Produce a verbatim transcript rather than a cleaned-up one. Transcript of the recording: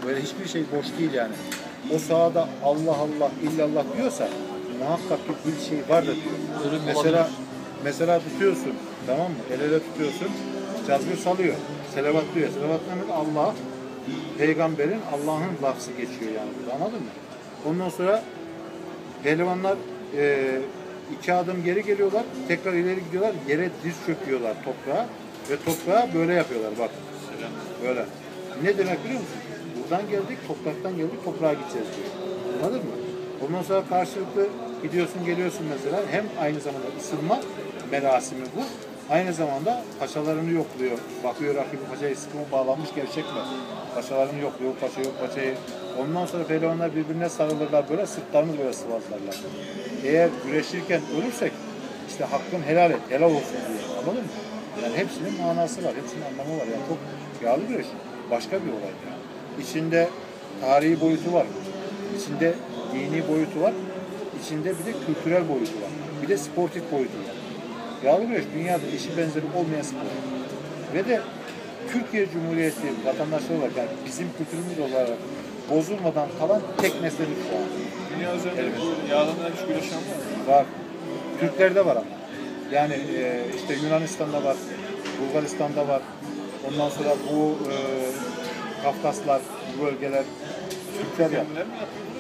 Böyle hiçbir şey boş değil yani. O sahada Allah Allah illallah diyorsa muhakkak ki bir şey vardır diyor. Ölüm Mesela olabilir. mesela tutuyorsun, tamam mı? El ele tutuyorsun. Cazgır salıyor. Selavat diyor. Selavat demek Allah, peygamberin Allah'ın lafzı geçiyor yani burada, anladın mı? Ondan sonra pehlivanlar e, iki adım geri geliyorlar, tekrar ileri gidiyorlar, yere diz çöküyorlar toprağa ve toprağa böyle yapıyorlar bak. Böyle. Ne demek biliyor musun? Buradan geldik, topraktan geldik, toprağa gideceğiz diyor. Anladın mı? Ondan sonra karşılıklı gidiyorsun, geliyorsun mesela. Hem aynı zamanda ısınma merasimi bu. Aynı zamanda paçalarını yokluyor. Bakıyor rakibin paçayı sıkı mı bağlanmış, gevşek mi? Paçalarını yokluyor, paça yok paçayı. Ondan sonra pehlivanlar birbirine sarılırlar böyle, sırtlarını böyle sıvazlarlar. Eğer güreşirken ölürsek işte hakkın helal et, helal olsun diye. Anladın mı? Yani hepsinin manası var, hepsinin anlamı var. Yani çok yağlı güreş. Başka bir olay yani. İçinde tarihi boyutu var. İçinde dini boyutu var. İçinde bir de kültürel boyutu var. Bir de sportif boyutu var. Yağlı güreş dünyada eşi benzeri olmayan spor. Ve de Türkiye Cumhuriyeti vatandaşları olarak yani bizim kültürümüz olarak bozulmadan kalan tek nesnedir şu an. Dünya üzerinde evet. Bu yağlanarak hiç güreşen var mı? Var. Türklerde var ama. Yani e, işte Yunanistan'da var, Bulgaristan'da var. Ondan sonra bu e, Kafkaslar, bu bölgeler Türkler yapıyor. Kendileri mi yapıyor?